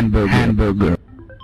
hamburger.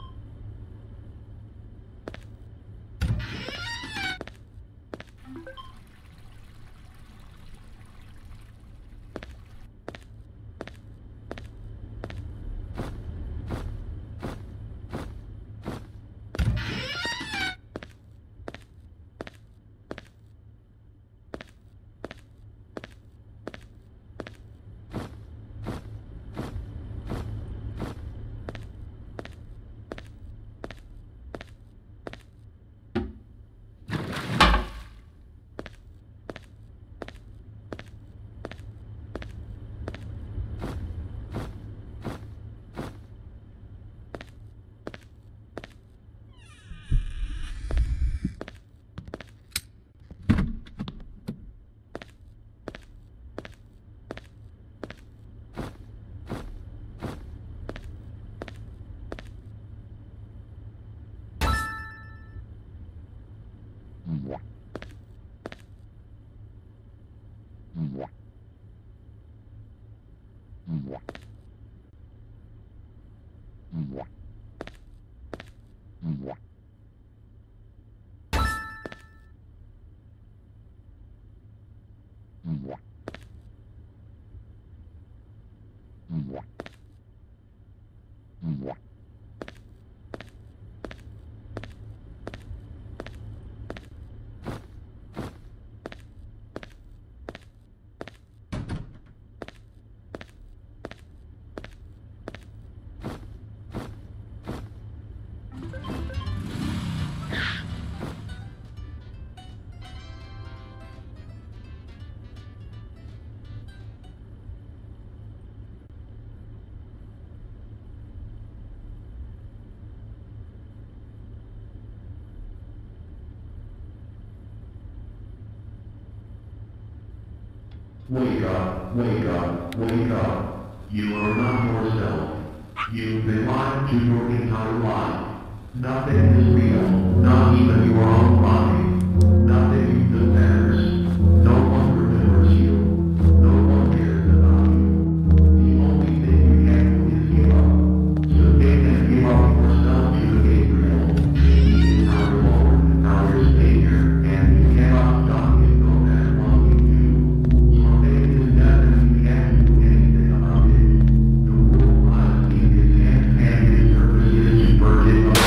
Wake up, wake up, wake up. You are not yourself. You've been lied to your entire life. Nothing is real, not even your own body. Nothing that matters. No one remembers you. No one cares about you. The only thing you can do is give up. So take and give up yourself to the Gabriel. He is our Lord, our Savior, and you cannot stop him no matter what you do. Your faith is death and you can't do anything about it. The world lies in his hands and his purpose is to burn it up.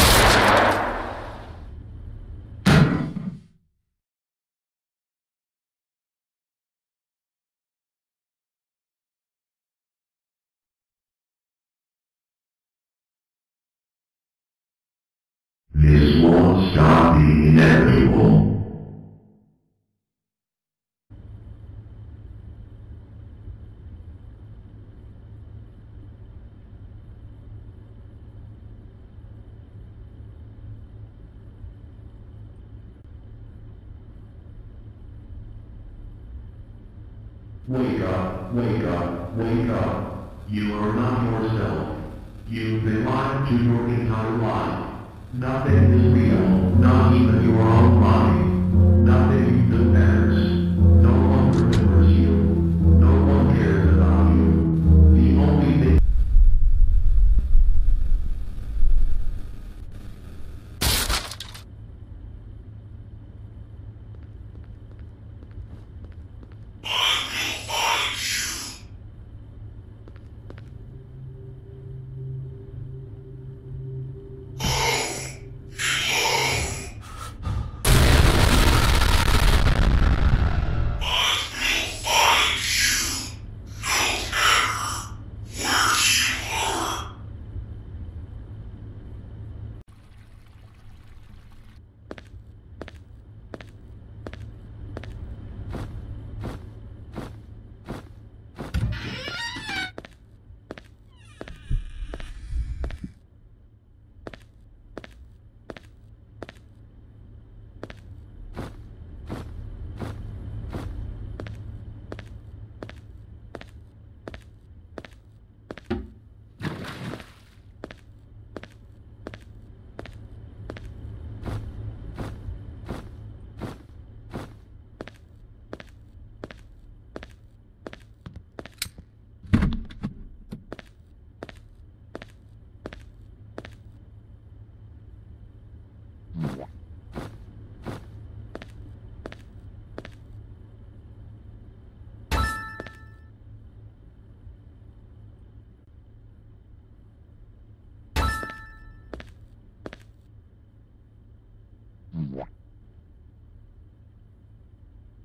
This won't stop the inevitable. Wake up, wake up, wake up. You are not yourself. You've been lied to your entire life. Nothing is real, not even your own body. Nothing that matters. No one remembers you. No one cares about you. The only thing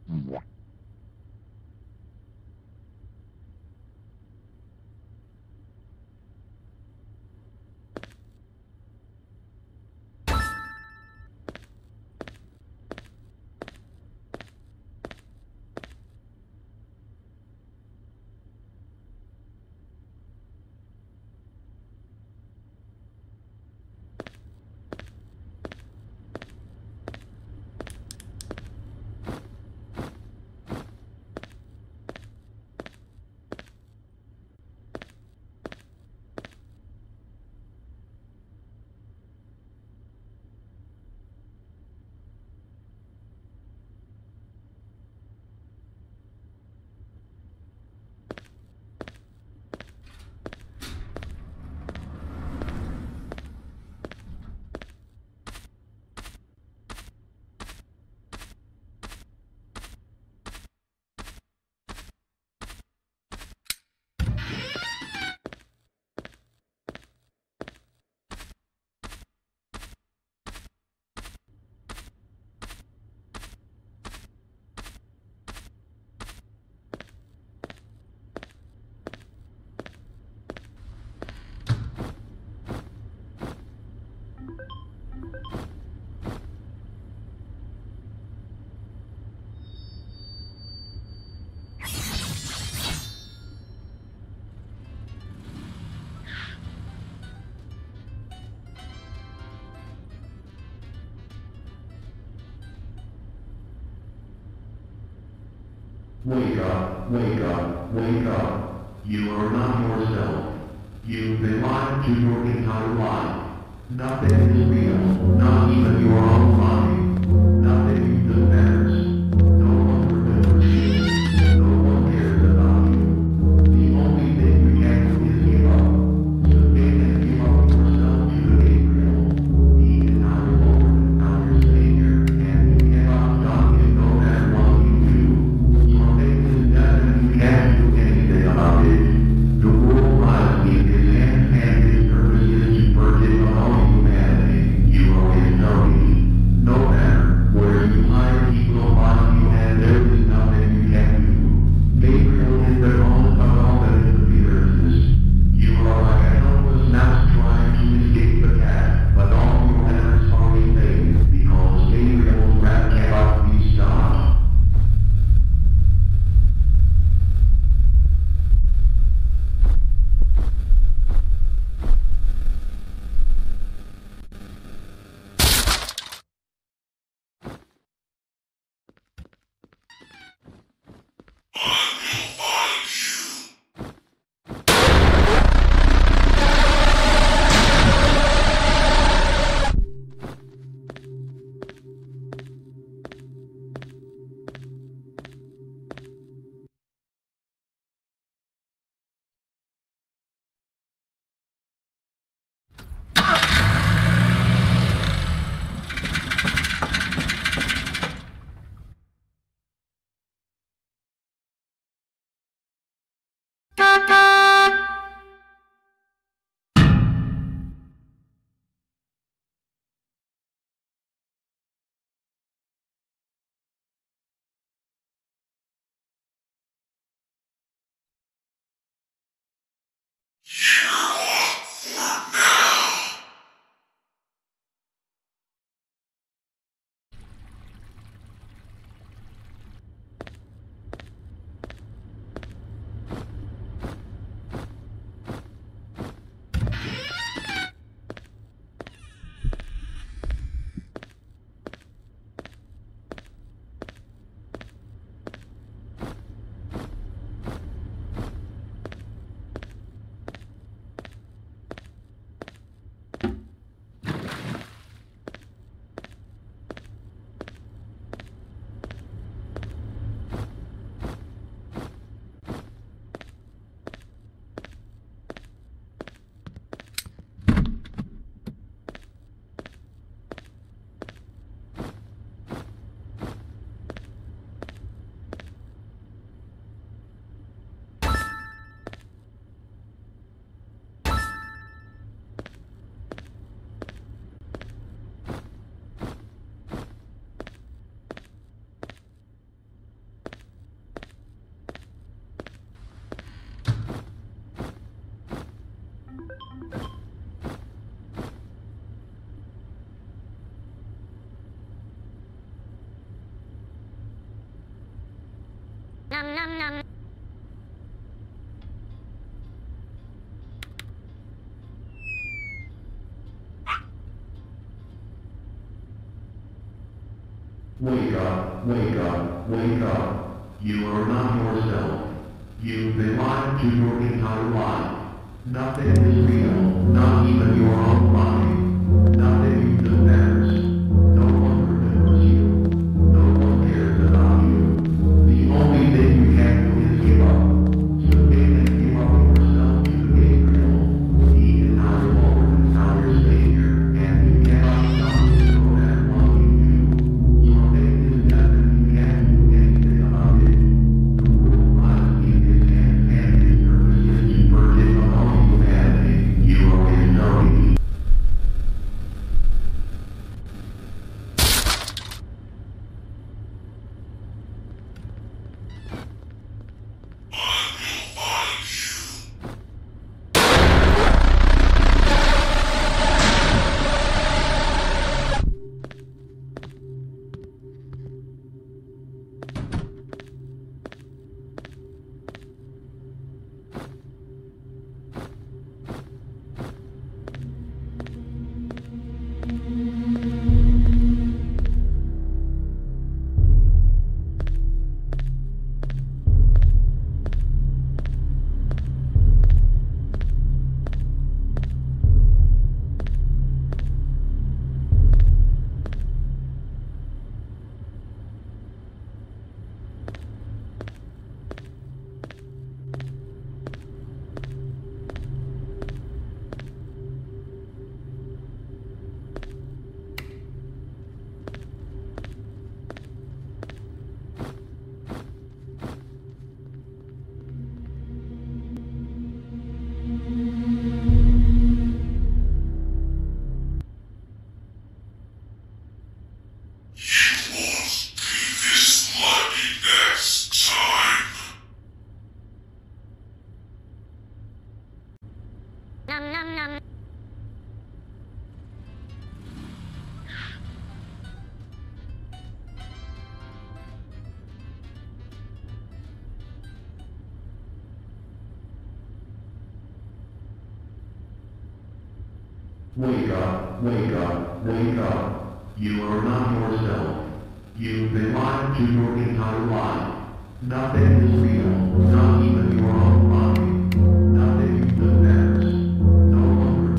Wake up, wake up, wake up. You are not yourself. You've been lied to your entire life. Nothing is real, not even your own body. Nothing that matters. No one remembers you. No one cares about you. The only thing you can do is give up. So take and give up yourself to the Gabriel. He is now your Lord, now your Savior, and you cannot stop him no matter what you do. Your faith is dead and you can't do anything about it. The world lies in his hands and his purpose is to purge it on all humanity. You always know me. No matter where you hide, he will Wake up, wake up, wake up. You are not yourself. You've been lied to your entire life. Nothing is real, not even your own body. Nothing even matters. No one remembers you. No one cares about you. The only thing you can do is give up. So take and give up yourself to Gabriel. He is now your Lord and now your Savior, and you cannot stop him no matter what you do. Your fate is death and you can't do anything about it. The world lies in his hands and his purpose is to purge of all humanity. You are his target. Wake up, wake up, wake up. You are not yourself. You've been lied to your entire life. Nothing is real, not even your own body. Nothing even matters. No longer.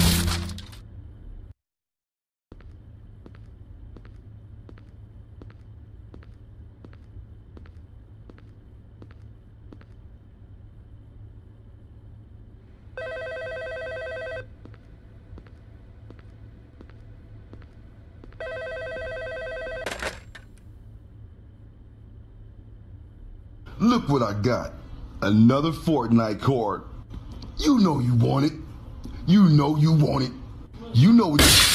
Look what I got. Another Fortnite card. You know you want it. You know you want it. You know what you...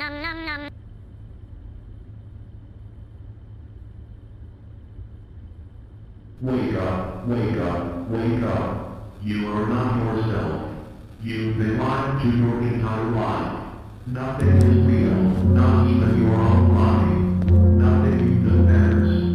Wake up, wake up, wake up. You are not yourself. You've been lied to your entire life. Nothing is real, not even your own body. Nothing even matters.